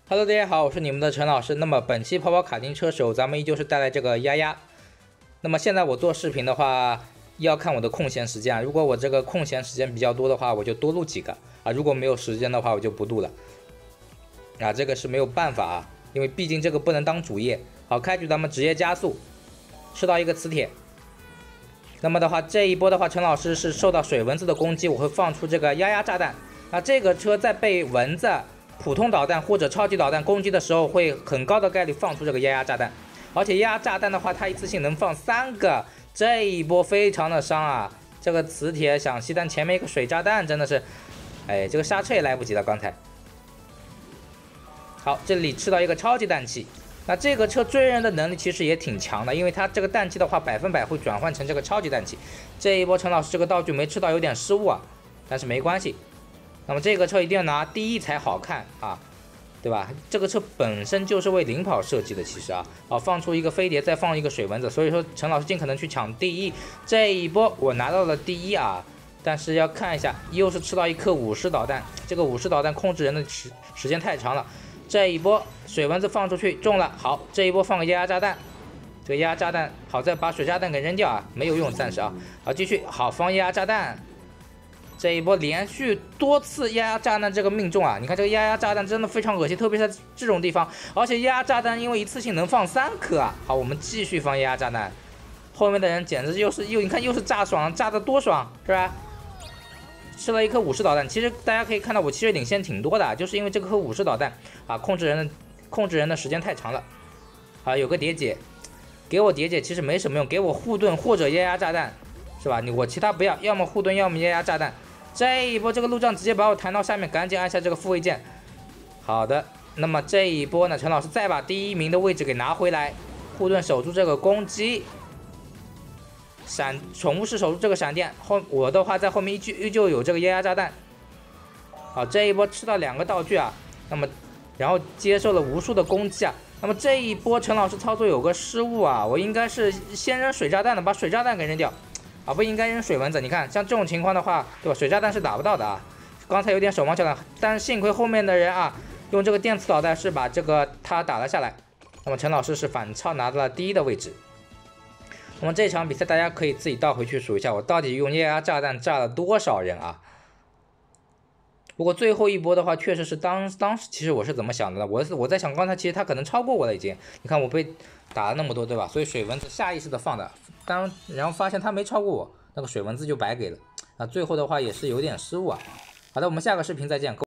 Hello，大家好，我是你们的陈老师。那么本期跑跑卡丁车手，咱们依旧是带来这个丫丫。那么现在我做视频的话，要看我的空闲时间啊。如果我这个空闲时间比较多的话，我就多录几个啊；如果没有时间的话，我就不录了。啊，这个是没有办法啊，因为毕竟这个不能当主业。好，开局咱们直接加速，吃到一个磁铁。那么的话，这一波的话，陈老师是受到水蚊子的攻击，我会放出这个丫丫炸弹。那这个车在被蚊子、普通导弹或者超级导弹攻击的时候，会很高的概率放出这个丫丫炸弹。而且丫丫炸弹的话，它一次性能放3个，这一波非常的伤啊！这个磁铁想吸，但前面一个水炸弹真的是，哎，这个刹车也来不及了。刚才，好，这里吃到一个超级氮气。那这个车追人的能力其实也挺强的，因为它这个氮气的话100%会转换成这个超级氮气。这一波陈老师这个道具没吃到，有点失误啊，但是没关系。那么这个车一定要拿第一才好看啊，对吧？这个车本身就是为领跑设计的，其实啊，放出一个飞碟，再放一个水蚊子，所以说陈老师尽可能去抢第一。这一波我拿到了第一啊，但是要看一下，又是吃到一颗武士导弹，这个武士导弹控制人的时间太长了。这一波水蚊子放出去中了，好，这一波放个压压炸弹，这个压压炸弹好在把水炸弹给扔掉啊，没有用暂时啊，好继续好放压压炸弹，这一波连续多次压压炸弹这个命中啊，你看这个压压炸弹真的非常恶心，特别是在这种地方，而且压压炸弹因为一次性能放3颗啊，好我们继续放压压炸弹，后面的人简直你看又是炸爽，炸的多爽是吧？吃了一颗武士导弹，其实大家可以看到我其实领先挺多的，就是因为这颗武士导弹啊，控制人的时间太长了。啊，有个叠解，给我叠解其实没什么用，给我护盾或者压压炸弹，是吧？我其他不要，要么护盾，要么压压炸弹。这一波这个路障直接把我弹到下面，赶紧按下这个复位键。好的，那么这一波呢，陈老师再把第1名的位置给拿回来，护盾守住这个攻击。宠物师守住这个闪电，我的话在后面依旧有这个压压炸弹。好，这一波吃到2个道具啊，那么然后接受了无数的攻击啊。那么这一波陈老师操作有个失误啊，我应该是先扔水炸弹的，把水炸弹给扔掉啊，不应该扔水蚊子。你看像这种情况的话，对吧？水炸弹是打不到的啊。刚才有点手忙脚乱，但是幸亏后面的人啊用这个电磁导弹是把这个他打了下来。那么陈老师是反超拿到了第1的位置。那么这场比赛大家可以自己倒回去数一下，我到底用液压炸弹炸了多少人啊？不过最后一波的话，确实是当时其实我是怎么想的呢？我在想，刚才其实他可能超过我了已经。你看我被打了那么多，对吧？所以水蚊子下意识的放的，然后发现他没超过我，那个水蚊子就白给了。啊，最后的话也是有点失误啊。好的，我们下个视频再见。